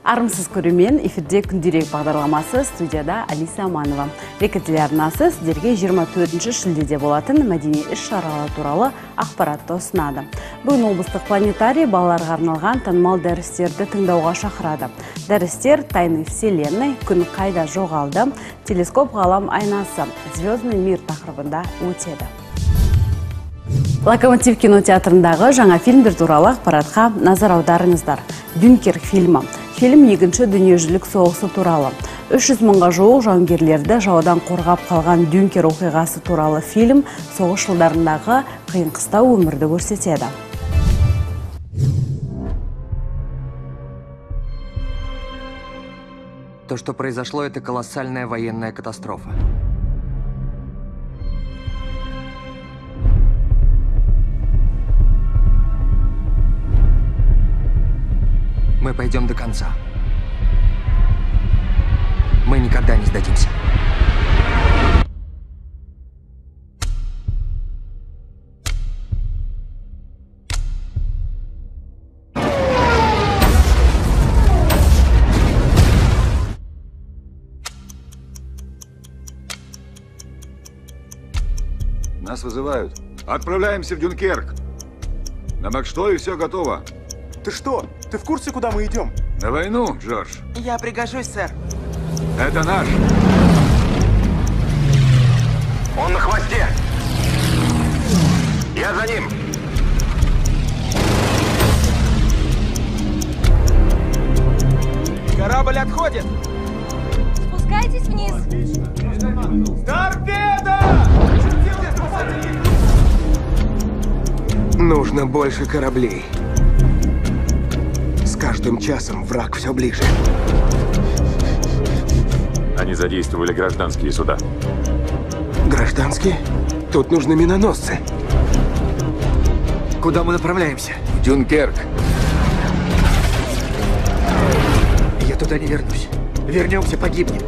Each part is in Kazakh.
Армысыз көрермен, эфирде күнделік бағдарламасы, студияда Алиса Аманова. Река телеарнасы сіздерге 24 шілдеде болатын мәдени іс-шаралар туралы ақпаратты ұсынады. Бүгін облыстық планетарий балаларға арналған танымал дәрістерді тыңдауға шақырады. Дәрістер «Тайны вселенной», «Күн қайда жоғалды», «Телескоп ғалам айнасы», «Звездный мир» тақырыбында өтеді. Локомотив кинотеатрындағы жаңа фильмдер туралы ақпаратқа назар аударыңыздар. «Дюнкерк» фильмі. Фильм екінші дүниежүзілік соғысы туралы. 300 мыңға жуық жауынгерлерді жаудан қорғап қалған Дюнкерк оқиғасы туралы фильм соғыс жылдарындағы қиын-қыстау өмірді көрсетеді. То, что произошло, это колоссальная военная катастрофа. Мы пойдем до конца. Мы никогда не сдадимся. Нас вызывают. Отправляемся в Дюнкерк. На Макштоле все готово. Ты что? Ты в курсе, куда мы идем? На войну, Джордж. Я пригожусь, сэр. Это наш. Он на хвосте. Я за ним. Корабль отходит. Спускайтесь вниз. Торпеда! Нужно больше кораблей. С каждым часом враг все ближе. Они задействовали гражданские суда. Гражданские? Тут нужны миноносцы. Куда мы направляемся? В Дюнкерк. Я туда не вернусь. Вернемся, погибнем.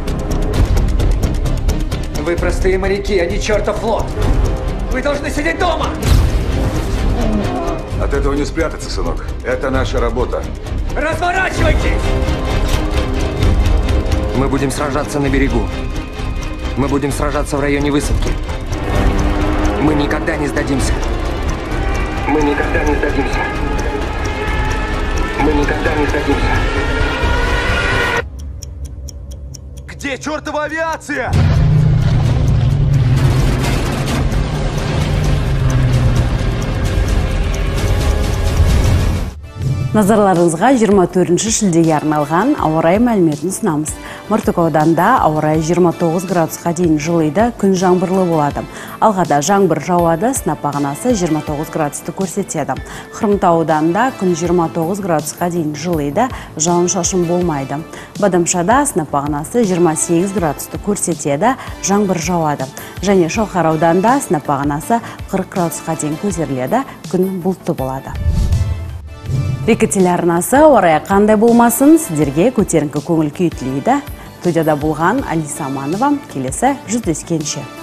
Вы простые моряки, а не чертов флот. Вы должны сидеть дома! От этого не спрятаться, сынок. Это наша работа. Разворачивайтесь! Мы будем сражаться на берегу. Мы будем сражаться в районе высадки. Мы никогда не сдадимся. Мы никогда не сдадимся. Мы никогда не сдадимся. Где чертова авиация? Назарларыңызға 24 шілдеге арналған ауа райы мәліметін ұсынамыз. Мыртық ауданында ауа райы 29 градусқа дейін жылыйды, күн жаңбырлы болады. Алғада жаңбыр жауады, сынап бағанасы 29 градусты көрсетеді. Хромтау ауданында күн 29 градусқа дейін жылыйды, жауын-шашын болмайды. Бадамшада сынап бағанасы 28 градусты көрсетеді, жаңбыр жауады. Және Шалқар ауданында сынап бағанасы 40 градусқа дейін көтеріледі, күн бұлтты болады. Река телеарнасы орая қандай болмасын, сіздерге көтеріңкі көңіл күй тілейді. Студияда болған Алиса Аманова, келесі жүздескенше.